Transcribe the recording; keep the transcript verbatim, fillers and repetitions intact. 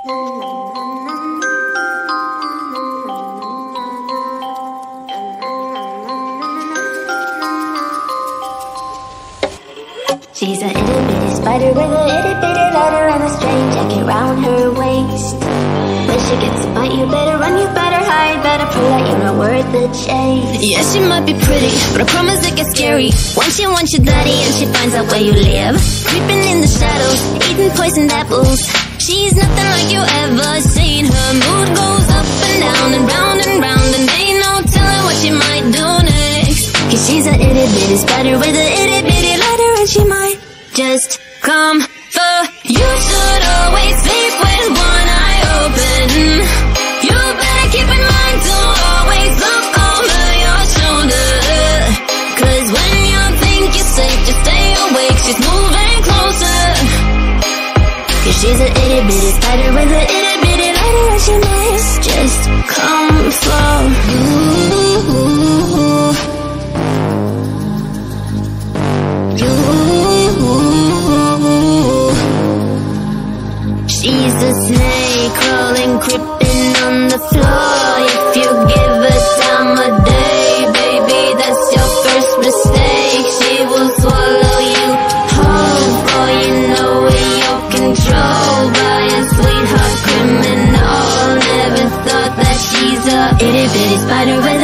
She's a itty bitty spider with a itty bitty ladder and a string jacket round her waist. When she gets a bite, you better run, you better hide, better prove that you're not worth the chase. Yeah, she might be pretty, but I promise it gets scary once she wants your daddy and she finds out where you live. Creeping in the shadows, eating poisoned apples. She's nothing like you ever seen. Her mood goes up and down and round and round, and ain't no telling what she might do next. Cause she's a itty bitty spider with a itty bitty ladder, and she might just come for you. Should always sleep with one eye open. You better keep in mind to always look over your shoulder. Cause when you think you're safe, just stay awake, she's moving closer. Cause she's a itty bitty spider with a itty bitty ladder, and she might just come for you. She's a snake crawling, creeping on the floor. If you give her time of day, baby, that's your first mistake. She will swallow you whole, boy, you know in your control by a sweetheart criminal. Never thought that she's a itty bitty spider with